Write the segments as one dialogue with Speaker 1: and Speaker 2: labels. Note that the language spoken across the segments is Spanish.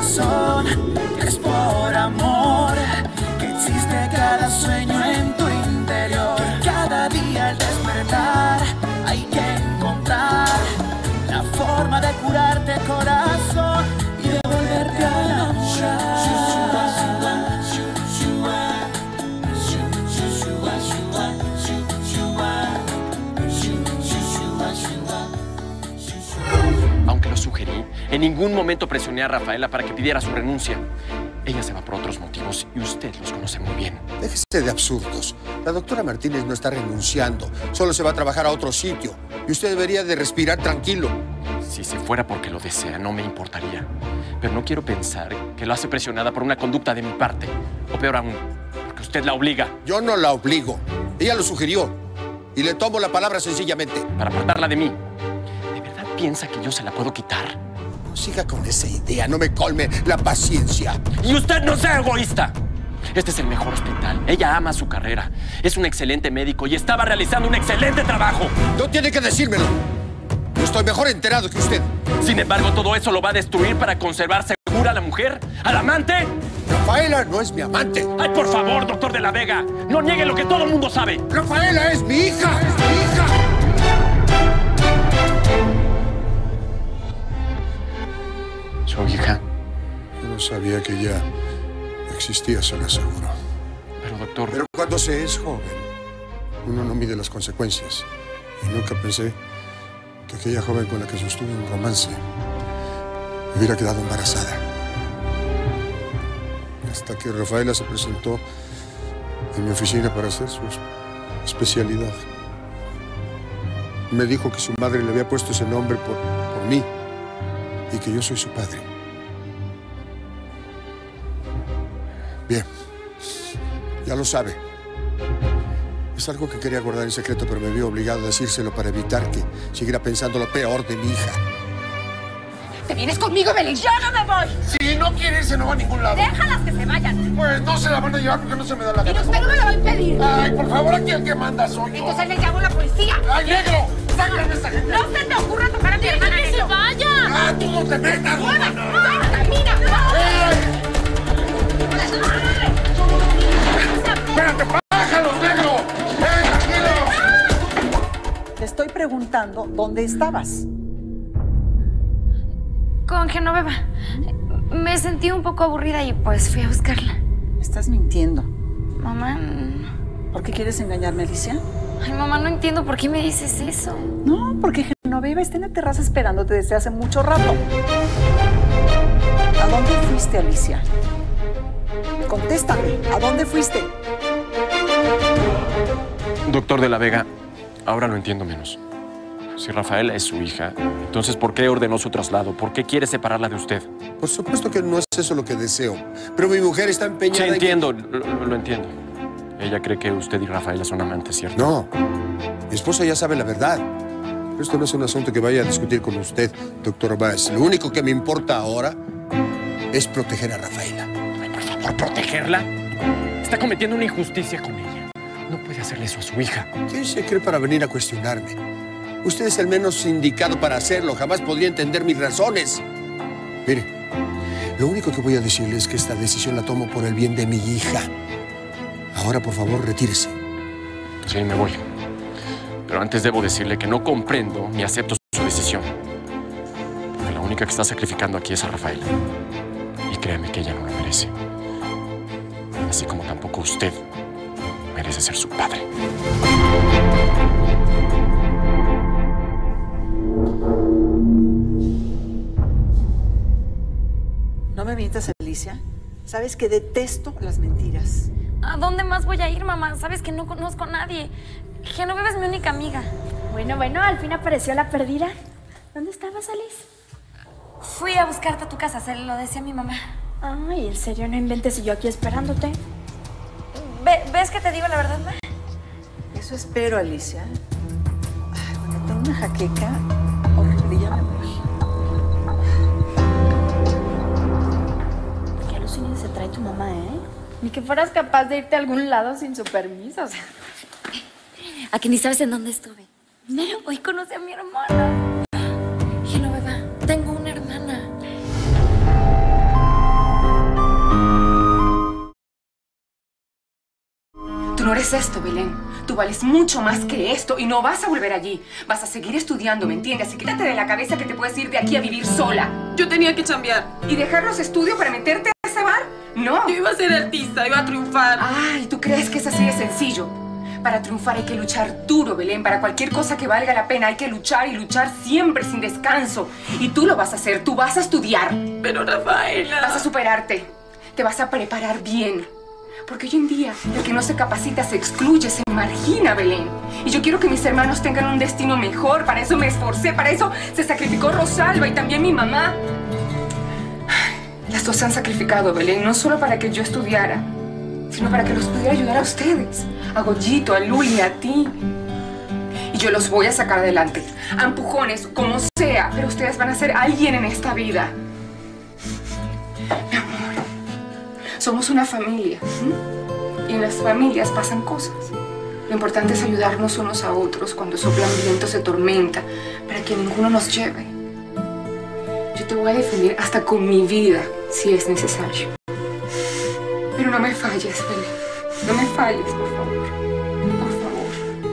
Speaker 1: corazón, que es por amor, que existe cada sueño en tu interior. Que cada día al despertar hay que encontrar la forma de curarte corazón y de volverte a enamorar.
Speaker 2: Aunque lo sugerí, en ningún momento presioné a Rafaela para que pidiera su renuncia. Ella se va por otros motivos y usted los conoce muy bien.
Speaker 3: Déjese de absurdos. La doctora Martínez no está renunciando. Solo se va a trabajar a otro sitio. Y usted debería de respirar tranquilo.
Speaker 2: Si se fuera porque lo desea, no me importaría. Pero no quiero pensar que lo hace presionada por una conducta de mi parte. O peor aún, porque usted la obliga.
Speaker 3: Yo no la obligo. Ella lo sugirió. Y le tomo la palabra sencillamente.
Speaker 2: Para apartarla de mí. ¿De verdad piensa que yo se la puedo quitar?
Speaker 3: No siga con esa idea. No me colme la paciencia.
Speaker 2: ¡Y usted no sea egoísta! Este es el mejor hospital. Ella ama su carrera. Es un excelente médico y estaba realizando un excelente trabajo.
Speaker 3: No tiene que decírmelo. Yo estoy mejor enterado que usted.
Speaker 2: Sin embargo, todo eso lo va a destruir para conservar segura a la mujer, al amante.
Speaker 3: Rafaela no es mi amante.
Speaker 2: ¡Ay, por favor, doctor de la Vega! ¡No niegue lo que todo el mundo sabe!
Speaker 3: Rafaela es mi hija. ¡Es mi hija!
Speaker 2: ¿Su hija?
Speaker 3: Yo no sabía que ya existía, se lo aseguro.
Speaker 2: Pero, doctor...
Speaker 3: Pero cuando se es joven, uno no mide las consecuencias. Y nunca pensé que aquella joven con la que sostuve un romance hubiera quedado embarazada. Hasta que Rafaela se presentó en mi oficina para hacer su especialidad. Me dijo que su madre le había puesto ese nombre por mí y que yo soy su padre. Bien, ya lo sabe. Es algo que quería guardar en secreto, pero me vi obligado a decírselo para evitar que siguiera pensando lo peor de mi hija.
Speaker 4: ¿Te vienes conmigo, Belis? ¡Yo no me voy!
Speaker 5: Si no quiere irse, no va a ningún lado.
Speaker 4: ¡Déjalas que se vayan!
Speaker 5: Pues no se la van a llevar porque no se me da la gana.
Speaker 4: ¡Y usted no me lo va a impedir!
Speaker 5: Ay, por favor, aquí el que manda soy yo.
Speaker 4: Entonces le llamo a la policía.
Speaker 5: ¡Ay, negro! ¡Sácame esa gente!
Speaker 4: ¡No se te ocurra tocar a mi hermana,
Speaker 6: ¡Que se vaya!
Speaker 5: ¡Ah, tú no te metas, hermana!
Speaker 4: ¡Camina!
Speaker 5: ¡Espérate, bájalo, negro! ¡Tranquilo!
Speaker 7: Te estoy preguntando dónde estabas.
Speaker 6: Con Genoveva. Me sentí un poco aburrida y pues fui a buscarla.
Speaker 7: Me estás mintiendo.
Speaker 6: Mamá...
Speaker 7: ¿Por qué quieres engañarme, Alicia?
Speaker 6: Ay, mamá, no entiendo por qué me dices eso.
Speaker 7: No, porque Genoveva está en la terraza esperándote desde hace mucho rato. ¿A dónde fuiste, Alicia? Contéstame, ¿a dónde fuiste?
Speaker 2: Doctor de la Vega, ahora lo entiendo menos. Si Rafaela es su hija, entonces ¿por qué ordenó su traslado? ¿Por qué quiere separarla de usted?
Speaker 3: Por supuesto que no es eso lo que deseo. Pero mi mujer está empeñada
Speaker 2: Sí,
Speaker 3: en
Speaker 2: entiendo, lo entiendo. Ella cree que usted y Rafaela son amantes, ¿cierto?
Speaker 3: No, mi esposa ya sabe la verdad. Pero esto no es un asunto que vaya a discutir con usted, doctor Báez. Lo único que me importa ahora es proteger a Rafaela.
Speaker 2: Ay, por favor, ¿protegerla? Está cometiendo una injusticia con ella. No puede hacerle eso a su hija.
Speaker 3: ¿Quién se cree para venir a cuestionarme? Usted es el menos indicado para hacerlo. Jamás podría entender mis razones. Mire, lo único que voy a decirle es que esta decisión la tomo por el bien de mi hija. Ahora, por favor, retírese.
Speaker 2: Sí, me voy. Pero antes debo decirle que no comprendo ni acepto su decisión. Porque la única que está sacrificando aquí es a Rafaela. Y créame que ella no lo merece. Así como tampoco usted merece ser su padre.
Speaker 7: No me mientas, Alicia. Sabes que detesto las mentiras.
Speaker 6: ¿A dónde más voy a ir, mamá? Sabes que no conozco a nadie. Genoveva es mi única amiga.
Speaker 8: Bueno, al fin apareció la perdida. ¿Dónde estabas, Alice?
Speaker 6: Fui a buscarte a tu casa, se lo decía a mi mamá.
Speaker 8: Ay, en serio, no inventes y yo aquí esperándote.
Speaker 6: ¿Ves que te digo la verdad, ma?
Speaker 7: Eso espero, Alicia. Ay, bueno, tengo una jaqueca horrible, ya me voy.
Speaker 8: Qué alucinación se trae tu mamá, ¿eh? Ni que fueras capaz de irte a algún lado sin su permiso, o sea.
Speaker 6: ¿A que ni sabes en dónde estuve? No, hoy conocí a mi hermana. Genoveva, tengo una hermana.
Speaker 9: Tú no eres esto, Belén. Tú vales mucho más que esto y no vas a volver allí. Vas a seguir estudiando, ¿me entiendes? Y quítate de la cabeza que te puedes ir de aquí a vivir sola.
Speaker 10: Yo tenía que chambear.
Speaker 9: ¿Y dejar los estudios para meterte a ese bar? No.
Speaker 10: Yo iba a ser artista, iba a triunfar.
Speaker 9: Ay, ¿tú crees que es así de sencillo? Para triunfar hay que luchar duro, Belén. Para cualquier cosa que valga la pena hay que luchar y luchar siempre sin descanso. Y tú lo vas a hacer, tú vas a estudiar.
Speaker 10: Pero, Rafaela...
Speaker 9: Vas a superarte. Te vas a preparar bien. Porque hoy en día el que no se capacita se excluye, se margina, Belén. Y yo quiero que mis hermanos tengan un destino mejor. Para eso me esforcé, para eso se sacrificó Rosalba y también mi mamá. Las dos se han sacrificado, Belén, no solo para que yo estudiara, sino para que los pudiera ayudar a ustedes. A Goyito, a Luli, a ti. Y yo los voy a sacar adelante. A empujones, como sea. Pero ustedes van a ser alguien en esta vida. Mi amor, somos una familia. Y en las familias pasan cosas. Lo importante es ayudarnos unos a otros cuando soplan vientos de tormenta, para que ninguno nos lleve. Yo te voy a defender hasta con mi vida, si es necesario. Pero no me falles, Belén. No me falles, por favor. Por favor.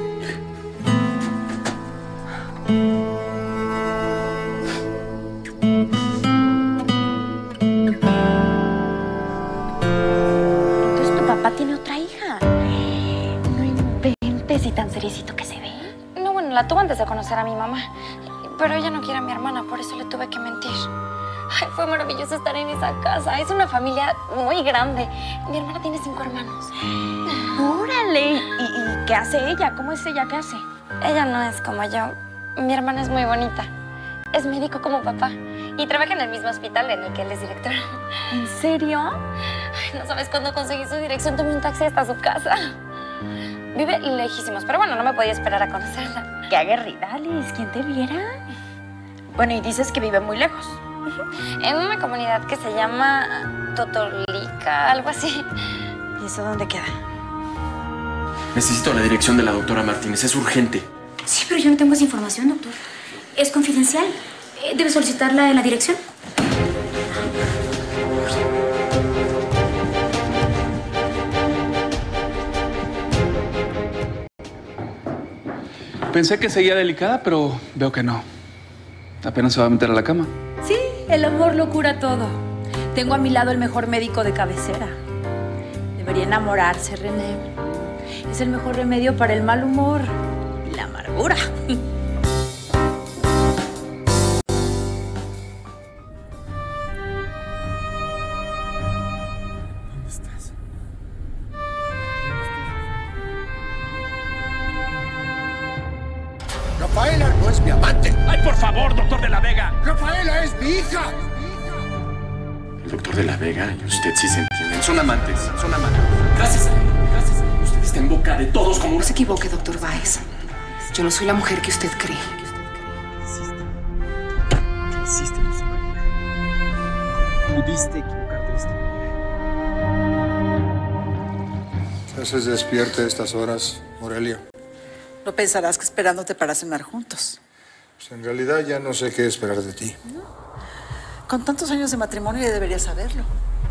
Speaker 8: Entonces tu papá tiene otra hija. No inventes, y tan seriecito que se ve.
Speaker 6: No, bueno, la tuve antes de conocer a mi mamá. Pero ella no quiere a mi hermana, por eso le tuve que mentir. Ay, fue maravilloso estar en esa casa. Es una familia muy grande. Mi hermana tiene 5 hermanos.
Speaker 8: ¡Órale! ¿Y qué hace ella? ¿Cómo es ella? ¿Qué hace?
Speaker 6: Ella no es como yo. Mi hermana es muy bonita. Es médico como papá. Y trabaja en el mismo hospital en el que él es director.
Speaker 8: ¿En serio?
Speaker 6: Ay, no sabes, cuando conseguí su dirección tomé un taxi hasta su casa. Vive lejísimos, pero bueno, no me podía esperar a conocerla.
Speaker 8: ¡Qué aguerrida, Alice! ¿Quién te viera? Bueno, y dices que vive muy lejos.
Speaker 6: En una comunidad que se llama Totolica, algo así.
Speaker 8: ¿Y eso dónde queda?
Speaker 2: Necesito la dirección de la doctora Martínez. Es urgente.
Speaker 11: Sí, pero yo no tengo esa información, doctor. Es confidencial. Debe solicitarla en la dirección.
Speaker 12: Pensé que seguía delicada, pero veo que no. Apenas se va a meter a la cama.
Speaker 13: Sí, el amor lo cura todo. Tengo a mi lado el mejor médico de cabecera. Debería enamorarse, René. Es el mejor remedio para el mal humor y la amargura.
Speaker 3: ¿Dónde estás? Rafaela no es mi amante.
Speaker 2: ¡Ay, por favor, doctor de la Vega!
Speaker 3: Rafaela es mi hija.
Speaker 2: El doctor de la Vega y usted sí se entienden. Son amantes, son amantes. Gracias a él, gracias a él. Usted está en boca de todos como...
Speaker 9: No se equivoque, doctor Báez. Yo no soy la mujer que usted cree.
Speaker 14: ¿Qué hiciste, Lucy María? Pudiste equivocarte de esta manera.
Speaker 3: ¿Qué haces despierta a estas horas, Morelia?
Speaker 7: No pensarás que esperándote para cenar juntos.
Speaker 3: Pues en realidad ya no sé qué esperar de ti.
Speaker 7: Con tantos años de matrimonio ya deberías saberlo.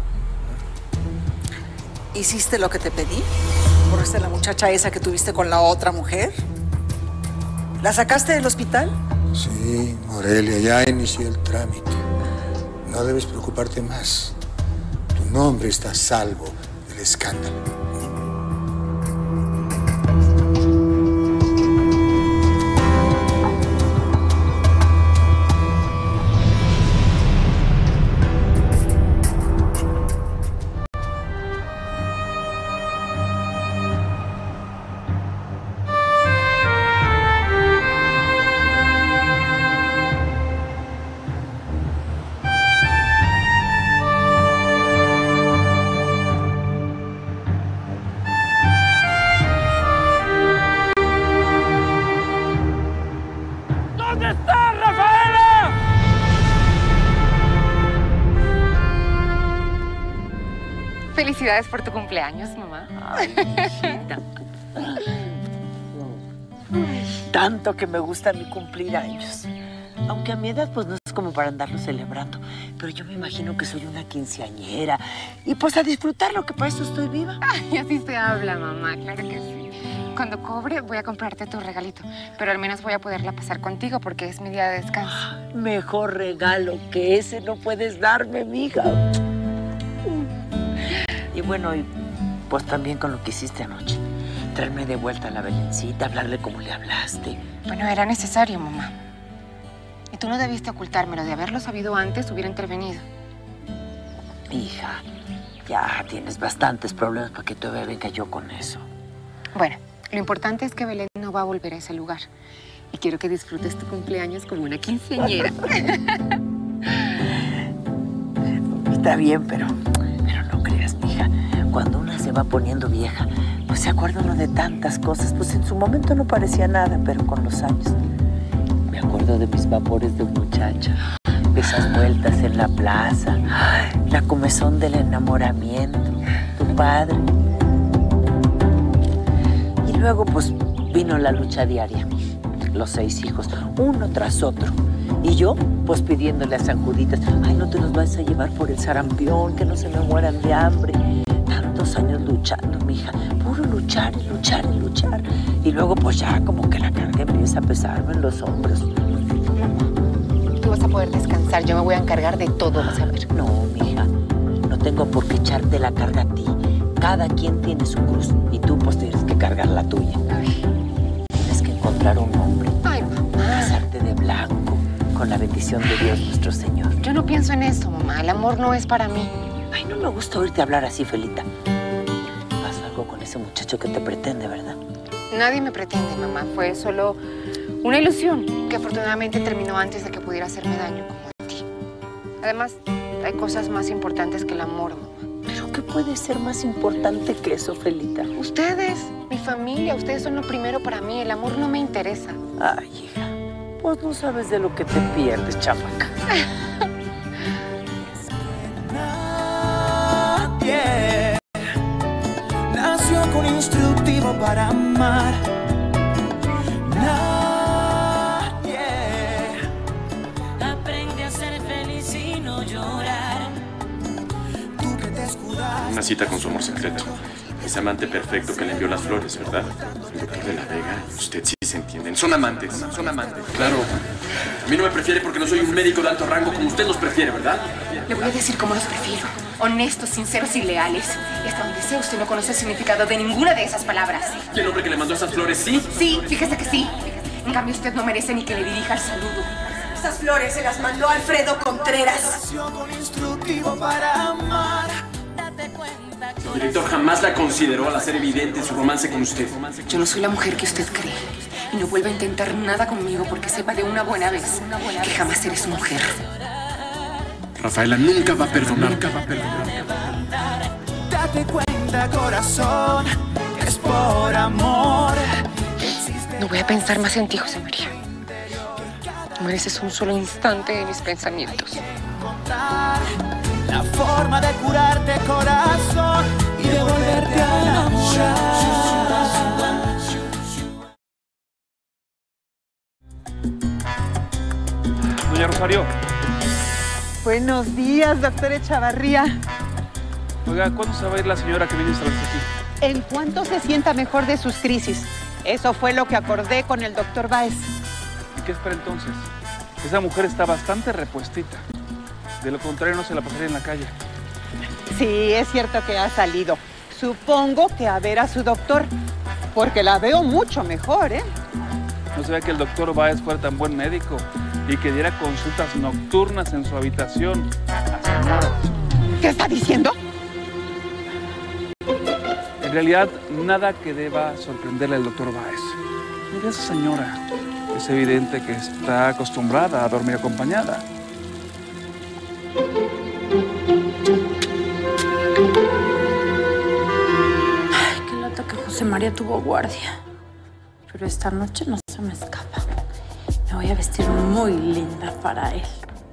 Speaker 7: ¿Hiciste lo que te pedí? ¿Borraste a la muchacha esa que tuviste con la otra mujer? ¿La sacaste del hospital?
Speaker 3: Sí, Morelia, ya inicié el trámite. No debes preocuparte más. Tu nombre está a salvo del escándalo.
Speaker 5: ¿Dónde está Rafaela?
Speaker 9: Felicidades por tu cumpleaños, mamá.
Speaker 7: Ay, hijita. Tanto que me gusta a mí cumplir años. Aunque a mi edad pues no es
Speaker 15: es como para andarlo celebrando. Pero yo me imagino que soy una quinceañera. Y pues a disfrutarlo, que para eso estoy viva.
Speaker 9: Ay, así se habla, mamá, claro que sí. Cuando cobre voy a comprarte tu regalito, pero al menos voy a poderla pasar contigo porque es mi día de descanso.
Speaker 15: Mejor regalo que ese no puedes darme, mija. Y bueno, y pues también con lo que hiciste anoche. Traerme de vuelta a la Belencita, hablarle como le hablaste.
Speaker 9: Bueno, era necesario, mamá. Y tú no debiste ocultármelo. De haberlo sabido antes, hubiera intervenido.
Speaker 15: Hija, ya tienes bastantes problemas para que todavía venga yo con eso.
Speaker 9: Bueno, lo importante es que Belén no va a volver a ese lugar. Y quiero que disfrutes tu cumpleaños como una quinceañera.
Speaker 15: Está bien, pero no creas, mija. Cuando una se va poniendo vieja, pues se acuerda uno de tantas cosas. Pues en su momento no parecía nada, pero con los años me acuerdo de mis vapores de muchacha, de esas vueltas en la plaza, la comezón del enamoramiento, tu padre. Y luego, pues, vino la lucha diaria. Los 6 hijos, uno tras otro. Y yo, pues, pidiéndole a San Juditas, ay, no te los vas a llevar por el sarampión, que no se me mueran de hambre. Tantos años luchando, mija. Puro luchar y luchar y luchar. Y luego, pues, ya como que la carga empieza a pesarme en los hombros.
Speaker 9: Tú vas a poder descansar. Yo me voy a encargar de todo, vas a ver.
Speaker 15: No, mija. No tengo por qué echarte la carga a ti. Cada quien tiene su cruz. Y tú, pues, tienes que cargar la tuya.
Speaker 9: Ay.
Speaker 15: Tienes que encontrar un hombre.
Speaker 9: Ay, mamá.
Speaker 15: Casarte de blanco. Con la bendición de Dios nuestro Señor.
Speaker 9: Yo no pienso en eso, mamá. El amor no es para mí.
Speaker 15: Ay, no me gusta oírte hablar así, Felita. Pasó algo con ese muchacho que te pretende, ¿verdad?
Speaker 9: Nadie me pretende, mamá. Fue solo una ilusión que afortunadamente terminó antes de que pudiera hacerme daño como a ti. Además, hay cosas más importantes que el amor, mamá.
Speaker 15: ¿Pero qué puede ser más importante que eso, Felita?
Speaker 9: Ustedes, mi familia, ustedes son lo primero para mí. El amor no me interesa.
Speaker 15: Ay, hija. Pues no sabes de lo que te pierdes, chamaca.
Speaker 1: Nadie nació con instructivo para amar. Nadie aprende a ser feliz y no llorar. Tú que te escudas.
Speaker 2: Una cita con su amor secreto. Ese amante perfecto que le envió las flores, ¿verdad? El doctor de la Vega y usted sí se entienden. Son amantes, son amantes. Claro. A mí no me prefiere porque no soy un médico de alto rango como usted los prefiere, ¿verdad?
Speaker 9: Le voy a decir cómo los prefiero. Honestos, sinceros y leales. Y hasta donde sea, usted no conoce el significado de ninguna de esas palabras.
Speaker 2: ¿Y el hombre que le mandó esas flores, sí?
Speaker 9: Sí, fíjese que sí. En cambio, usted no merece ni que le dirija el saludo.
Speaker 7: Esas flores se las mandó Alfredo Contreras.
Speaker 1: Nació con instructivo para amar.
Speaker 2: El director jamás la consideró al hacer evidente su romance con usted.
Speaker 9: Yo no soy la mujer que usted cree. Y no vuelva a intentar nada conmigo porque sepa de una buena vez que jamás seré su mujer.
Speaker 2: Rafaela nunca va a perdonar. Nunca va a perdonar.
Speaker 1: Date cuenta, corazón, que es por amor.
Speaker 9: No voy a pensar más en ti, José María. No mereces un solo instante de mis pensamientos.
Speaker 1: La forma de curarte, corazón, y de volverte a enamorar.
Speaker 12: Doña Rosario.
Speaker 16: Buenos días, doctor Echavarría.
Speaker 12: Oiga, ¿cuándo se va a ir la señora que viene a instalarse aquí?
Speaker 16: En cuanto se sienta mejor de sus crisis. Eso fue lo que acordé con el doctor Báez.
Speaker 12: ¿Y qué espera entonces? Esa mujer está bastante repuestita. De lo contrario, no se la pasaría en la calle.
Speaker 16: Sí, es cierto que ha salido. Supongo que a ver a su doctor, porque la veo mucho mejor, ¿eh?
Speaker 12: No sabía que el doctor Báez fuera tan buen médico y que diera consultas nocturnas en su habitación a señoras.
Speaker 16: ¿Qué está diciendo?
Speaker 12: En realidad, nada que deba sorprenderle al doctor Báez. Mira a esa señora. Es evidente que está acostumbrada a dormir acompañada.
Speaker 13: Ay, qué lata que José María tuvo guardia. Pero esta noche no se me escapa. Me voy a vestir muy linda para él.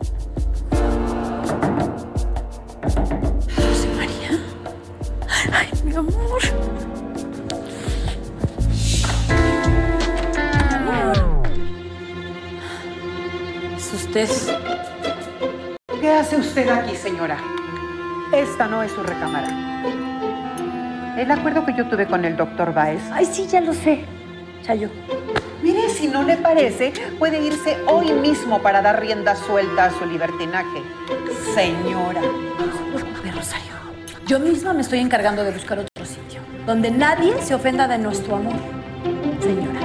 Speaker 13: José María. Ay, mi amor. Mi amor. Sus usted.
Speaker 16: ¿Qué hace usted aquí, señora? Esta no es su recámara. El acuerdo que yo tuve con el doctor Báez.
Speaker 15: Ay, sí, ya lo sé. Chayo.
Speaker 16: Mire, si no le parece, puede irse hoy mismo para dar rienda suelta a su libertinaje. Señora.
Speaker 13: Rosario, yo misma me estoy encargando de buscar otro sitio donde nadie se ofenda de nuestro amor, señora.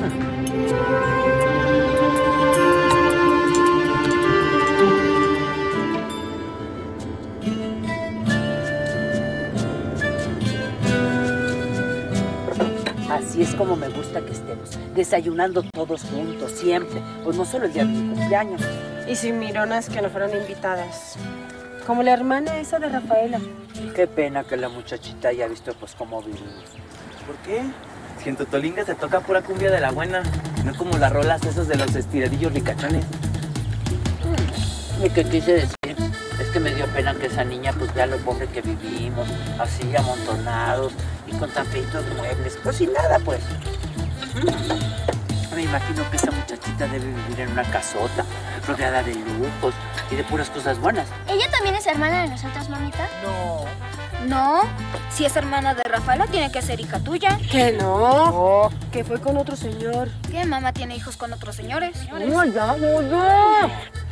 Speaker 15: Así es como me gusta que estemos, desayunando todos juntos, siempre. Pues no solo el día de mi cumpleaños.
Speaker 10: Y sin mironas que no fueron invitadas. Como la hermana esa de Rafaela.
Speaker 15: Qué pena que la muchachita haya visto pues cómo vivimos.
Speaker 14: ¿Por qué? Si en Totolinga se toca pura cumbia de la buena, no como las rolas esas de los estiradillos ricachones.
Speaker 15: Lo que quise decir es que me dio pena que esa niña pues vea lo pobre que vivimos, así amontonados y con tan feitos muebles, pues sin nada pues. Me imagino que esa muchachita debe vivir en una casota, rodeada de lujos y de puras cosas buenas.
Speaker 11: ¿Ella también es hermana de nosotros, mamita?
Speaker 15: No.
Speaker 11: No, si es hermana de Rafaela, tiene que ser hija tuya.
Speaker 10: Que no. Que fue con otro señor.
Speaker 11: ¿Qué? ¿Mamá tiene hijos con otros señores?
Speaker 10: No, ya, no.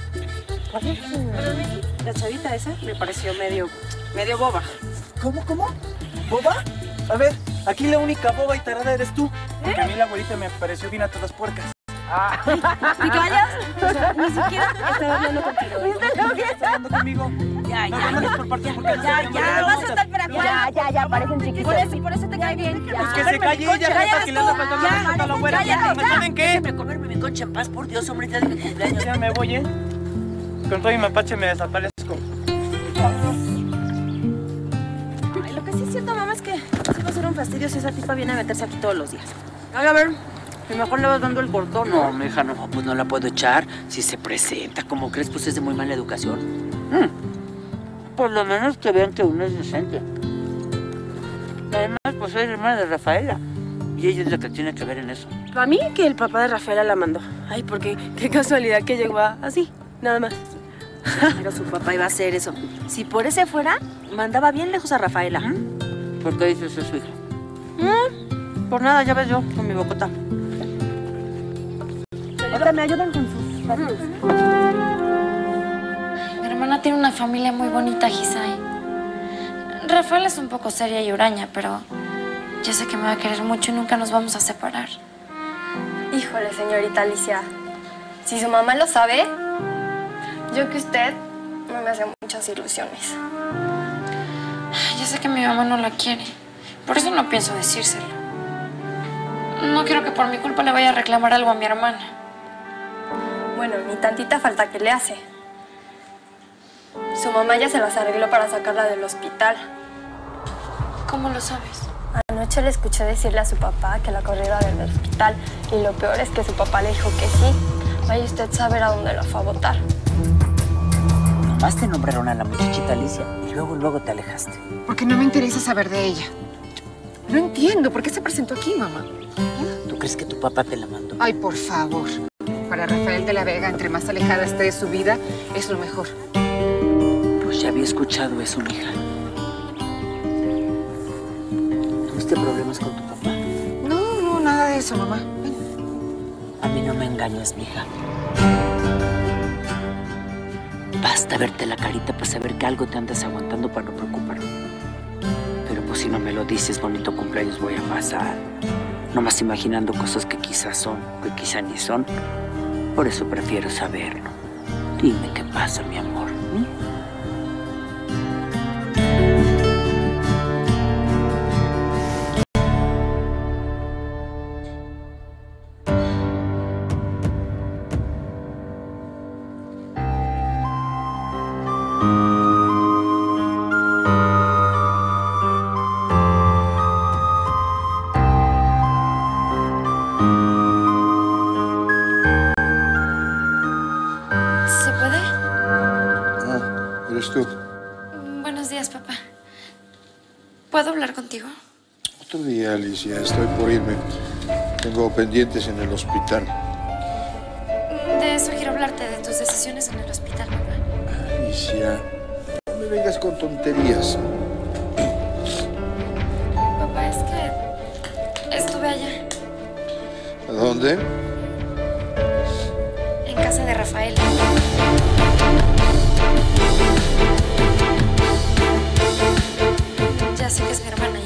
Speaker 10: La chavita esa me pareció medio boba.
Speaker 14: ¿Cómo? ¿Boba? A ver, aquí la única boba y tarada eres tú. Porque a mí la abuelita me pareció bien a todas puercas.
Speaker 10: ¿Y callas? O sea, ni siquiera estaba hablando contigo.
Speaker 14: ¿Estás hablando conmigo?
Speaker 10: Ya.
Speaker 14: No por partes porque no
Speaker 10: Ya, vas a estar para afuera.
Speaker 11: Ya, parecen chiquitos.
Speaker 10: Por eso te cae bien.
Speaker 14: Pues que se calle ella, jefa, que le anda faltando respeto a la abuela. ¿Saben qué?
Speaker 15: Déjame comerme mi concha en paz, por Dios, hombre, ya de mi cumpleaños.
Speaker 14: Ya me voy, ¿eh? Con todo mi mapache me desaparezco.
Speaker 10: Ay, lo que sí es cierto, mamá, es que sí va a ser un fastidio si esa tipa viene a meterse aquí todos los días. Ay, a ver, si mejor le vas dando el cortón, ¿no?
Speaker 15: No, mija, no, pues no la puedo echar. Si se presenta, como crees, pues es de muy mala educación. Por lo menos que vean que uno es decente. Además, pues soy hermana de Rafaela. Y ella es la que tiene que ver en eso.
Speaker 10: Para mí que el papá de Rafaela la mandó. Ay, porque qué casualidad que llegó así, nada más. Pero su papá iba a hacer eso. Si por ese fuera, mandaba bien lejos a Rafaela.
Speaker 15: ¿Por qué dices eso, hija?
Speaker 10: Por nada, ya ves yo, con mi bocota. Ahora me ayudan con sus patios.
Speaker 6: Mi hermana tiene una familia muy bonita, Gisay. Rafael es un poco seria y huraña, pero yo sé que me va a querer mucho y nunca nos vamos a separar.
Speaker 17: Híjole, señorita Alicia. Si su mamá lo sabe, yo que usted no me hace muchas ilusiones.
Speaker 6: Yo sé que mi mamá no la quiere. Por eso no pienso decírselo. No quiero que por mi culpa le vaya a reclamar algo a mi hermana.
Speaker 17: Bueno, ni tantita falta que le hace. Su mamá ya se las arregló para sacarla del hospital.
Speaker 6: ¿Cómo lo sabes?
Speaker 17: Anoche le escuché decirle a su papá que la corriera del hospital. Y lo peor es que su papá le dijo que sí. Vaya usted a saber a dónde la fue a botar.
Speaker 15: Nomás te nombraron a la muchachita Alicia y luego te alejaste.
Speaker 9: Porque no me interesa saber de ella. No entiendo, ¿por qué se presentó aquí, mamá?
Speaker 15: ¿Tú crees que tu papá te la mandó?
Speaker 9: Ay, por favor. Para Rafael de la Vega, entre más alejada esté de su vida, es lo mejor.
Speaker 15: Pues ya había escuchado eso, mija. ¿Tuviste problemas con tu papá?
Speaker 9: No, nada de eso, mamá. Ven.
Speaker 15: A mí no me engañas, mija. Basta verte la carita para saber que algo te andas aguantando para no preocuparme. Pero pues si no me lo dices, bonito cumpleaños voy a pasar. Nomás imaginando cosas que quizás son, que quizá ni son. Por eso prefiero saberlo. Dime qué pasa, mi amor.
Speaker 6: Buenos días, papá. ¿Puedo hablar contigo?
Speaker 3: Otro día, Alicia. Estoy por irme. Tengo pendientes en el hospital.
Speaker 6: De eso quiero hablarte. Cuéntate de tus decisiones en el hospital, papá.
Speaker 18: Alicia, no me vengas con tonterías.
Speaker 6: Papá, es que estuve allá,
Speaker 18: ¿A dónde?
Speaker 6: en casa de Rafael. Ya sé que es mi hermana